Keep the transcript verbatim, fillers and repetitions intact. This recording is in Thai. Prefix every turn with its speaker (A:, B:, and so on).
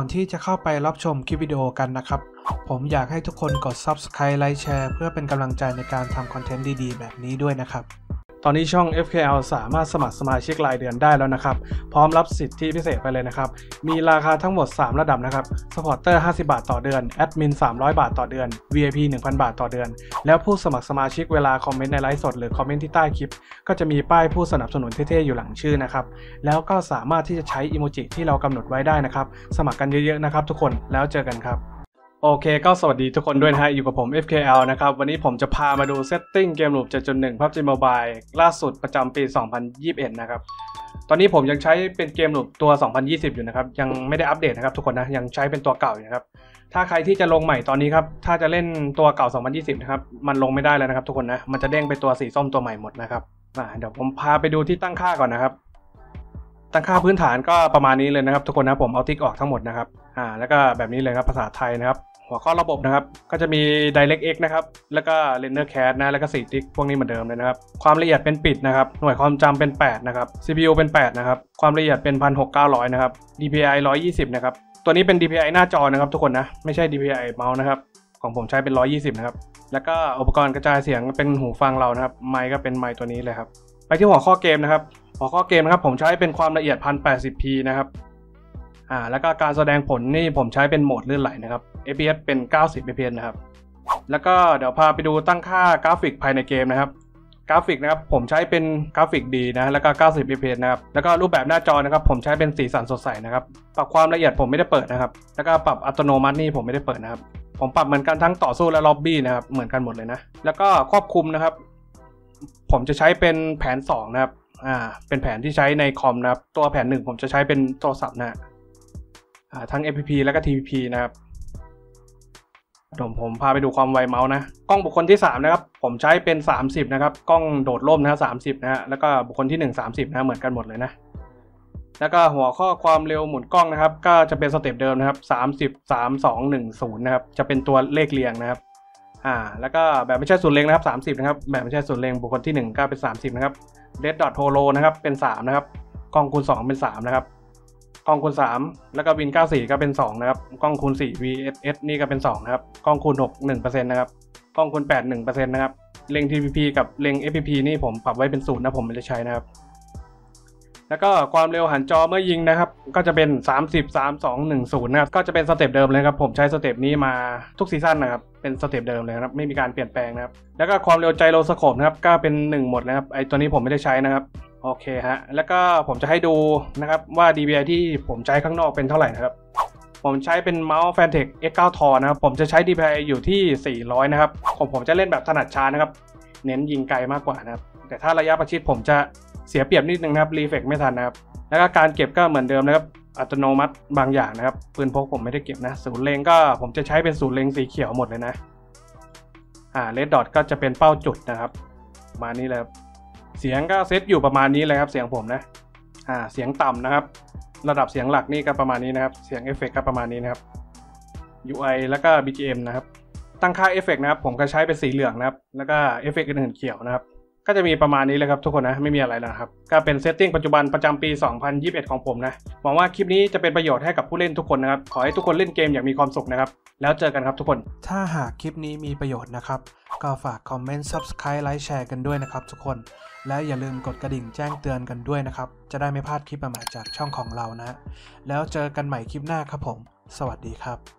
A: ที่จะเข้าไปรับชมคลิปวิดีโอกันนะครับผมอยากให้ทุกคนกด ซับสไครบ์ ไลค์ แชร์ เพื่อเป็นกำลังใจในการทำคอนเทนต์ดีๆแบบนี้ด้วยนะครับตอนนี้ช่อง เอฟ เค แอล สามารถสมัครสมาชิกรายเดือนได้แล้วนะครับพร้อมรับสิทธิพิเศษไปเลยนะครับมีราคาทั้งหมดสามระดับนะครับสปอร์เตอร์ห้าสิบบาทต่อเดือนแอดมินสามร้อยบาทต่อเดือน วี ไอ พี หนึ่งพันบาทต่อเดือนแล้วผู้สมัครสมาชิกเวลาคอมเมนต์ในไลฟ์สดหรือคอมเมนต์ที่ใต้คลิปก็จะมีป้ายผู้สนับสนุนเท่ๆอยู่หลังชื่อนะครับแล้วก็สามารถที่จะใช้อีโมจิที่เรากำหนดไว้ได้นะครับสมัครกันเยอะๆนะครับทุกคนแล้วเจอกันครับโอเคก็สวัสดีทุกคนด้วยนะฮะอยู่กับผม เอฟ เค แอล นะครับวันนี้ผมจะพามาดูเซตติ้งเกมลูป เจ็ดจุดหนึ่ง พับจี Mobile ล่าสุดประจำปี สองพันยี่สิบเอ็ด นะครับตอนนี้ผมยังใช้เป็นเกมลูปตัว สองพันยี่สิบ อยู่นะครับยังไม่ได้อัปเดตนะครับทุกคนนะยังใช้เป็นตัวเก่าอยู่นะครับถ้าใครที่จะลงใหม่ตอนนี้ครับถ้าจะเล่นตัวเก่า สองพันยี่สิบ นะครับมันลงไม่ได้แล้วนะครับทุกคนนะมันจะเด้งไปตัวสีส้มตัวใหม่หมดนะครับอ่าเดี๋ยวผมพาไปดูที่ตั้งค่าก่อนนะครับตั้งค่าพื้นฐานก็ประมาณนี้เลยนะครับทุกคนนะผมเอาติ๊กออกทั้งหมดนะครับอ่าแล้วก็แบบนี้เลยครับภาษาไทยนะครับหัวข้อระบบนะครับก็จะมี DirectX นะครับแล้วก็ RenderCast นะแล้วก็สี่ติ๊กพวกนี้เหมือนเดิมเลยนะครับความละเอียดเป็นปิดนะครับหน่วยความจำเป็นแปดนะครับ ซี พี ยู เป็นแปดนะครับความละเอียดเป็น หนึ่งพันหกพันเก้าร้อย นะครับ ดี พี ไอ หนึ่งร้อยยี่สิบนะครับตัวนี้เป็น ดี พี ไอ หน้าจอนะครับทุกคนนะไม่ใช่ ดี พี ไอ เมาส์นะครับของผมใช้เป็นหนึ่งร้อยยี่สิบนะครับแล้วก็อุปกรณ์กระจายเสียงเป็นหูฟังเรานะครับไมค์ก็เป็นไมค์ตัวนี้เลยครับไปที่หัวข้อเกมนะครับหัวข้อเกมนะครับผมใช้เป็นความละเอียด หนึ่งพันแปดสิบพี นะครับอ่าแล้วก็การแสดงผลนี่ผมใช้เป็นโหมดลื่นไหลนะครับ เอฟ พี เอส เป็นเก้าสิบ เอฟ พี เอส นะครับแล้วก็เดี๋ยวพาไปดูตั้งค่ากราฟิกภายในเกมนะครับกราฟิกนะครับผมใช้เป็นกราฟิกดีนะแล้วก็เก้าสิบ เอฟ พี เอส นะครับแล้วก็รูปแบบหน้าจอนะครับผมใช้เป็นสีสันสดใสนะครับปรับความละเอียดผมไม่ได้เปิดนะครับแล้วก็ปรับอัตโนมัตินี่ผมไม่ได้เปิดนะครับผมปรับเหมือนกันทั้งต่อสู้และล็อบบี้นะครับเหมือนกันหมดเลยนะแล้วก็ควบคุมนะครับผมจะใช้เป็นแผนสองนะครับอ่าเป็นแผนที่ใช้ในคอมนะครับตัวแผนหนึ่งผมจะใช้เป็นโทรศัพท์นะทั้ง เอฟ พี พี แล้วก็ ที พี พี นะครับผมผมพาไปดูความไวเมาส์นะกล้องบุคคลที่สามนะครับผมใช้เป็นสามสิบนะครับกล้องโดดร่มนะสามสิบนะฮะแล้วก็บุคคลที่หนึ่ง สามสิบนะเหมือนกันหมดเลยนะแล้วก็หัวข้อความเร็วหมุนกล้องนะครับก็จะเป็นสเต็ปเดิมนะครับสามสิบ สาม สอง หนึ่ง ศูนย์นะครับจะเป็นตัวเลขเรียงนะครับอ่าแล้วก็แบบไม่ใช่ศูนย์เรียงนะครับสามสิบนะครับแบบไม่ใช่ศูนย์เรียงบุคคลที่หนึ่งก็เป็นสามสิบนะครับ Red Dot Holo นะครับเป็นสามนะครับกล้องคูณสองเป็นสามนะครับกล้องคูณสามแล้วก็วินเก้าสิบสี่ก็เป็นสองนะครับกล้องคูณสี่ วี เอส เอส นี่ก็เป็นสองนะครับกล้องคูณหก หนึ่งเปอร์เซ็นต์ นะครับกล้องคูณแปด หนึ่งเปอร์เซ็นต์ นะครับเล็ง ที พี พี กับเล็ง เอฟ พี พี นี่ผมปรับไว้เป็นศูนย์นะผมไม่ได้ใช้นะครับแล้วก็ความเร็วหันจอเมื่อยิงนะครับก็จะเป็นสามสิบ สาม สอง หนึ่ง ศูนย์นะครับก็จะเป็นสเต็ปเดิมเลยครับผมใช้สเต็ปนี้มาทุกซีซั่นนะครับเป็นสเต็ปเดิมเลยครับไม่มีการเปลี่ยนแปลงนะครับแล้วก็ความเร็วไจโรสโคปนะครับก็เป็นหนึ่งหมดนะครับไอตัวนี้ผมไม่ได้ใช้นะครับโอเคฮะแล้วก็ผมจะให้ดูนะครับว่า ดี พี ไอ ที่ผมใช้ข้างนอกเป็นเท่าไหร่นะครับผมใช้เป็นเมาส์ Fanatec เอ็กซ์ ไนน์ ทอ นะครับผมจะใช้ ดี พี ไอ อยู่ที่สี่ร้อยนะครับผมผมจะเล่นแบบถนัดช้านะครับเน้นยิงไกลมากกว่านะครับแต่ถ้าระยะประชิดผมจะเสียเปรียบนิดนึงนะครับรีเฟกไม่ทันนะครับแล้วก็การเก็บก็เหมือนเดิมนะครับอัตโนมัติบางอย่างนะครับปืนพกผมไม่ได้เก็บนะศูนย์เลงก็ผมจะใช้เป็นศูนย์เลงสีเขียวหมดเลยนะอ่าเรดดอทก็จะเป็นเป้าจุดนะครับประมาณนี้เลยเสียงก็เซตอยู่ประมาณนี้เลยครับเสียงผมนะอ่าเสียงต่ำนะครับระดับเสียงหลักนี่ก็ประมาณนี้นะครับเสียงเอฟเฟกต์ก็ประมาณนี้นะครับ ยู ไอ แล้วก็ บี จี เอ็ม นะครับตั้งค่าเอฟเฟกต์นะครับผมก็ใช้เป็นสีเหลืองนะครับแล้วก็เอฟเฟกต์อื่นๆเขียวนะครับก็จะมีประมาณนี้เลยครับทุกคนนะไม่มีอะไรแล้วครับก็เป็นเซตติ้งปัจจุบันประจำปี สองพันยี่สิบเอ็ด ของผมนะหวังว่าคลิปนี้จะเป็นประโยชน์ให้กับผู้เล่นทุกคนนะครับขอให้ทุกคนเล่นเกมอย่างมีความสุขนะครับแล้วเจอกันครับทุกคนถ้าหากคลิปนี้มีประโยชน์นะครับก็ฝากคอมเมนต์ ซับสไครบ์ ไลค์ แชร์กันด้วยนะครับทุกคนและอย่าลืมกดกระดิ่งแจ้งเตือนกันด้วยนะครับจะได้ไม่พลาดคลิปใหม่ๆจากช่องของเรานะแล้วเจอกันใหม่คลิปหน้าครับผมสวัสดีครับ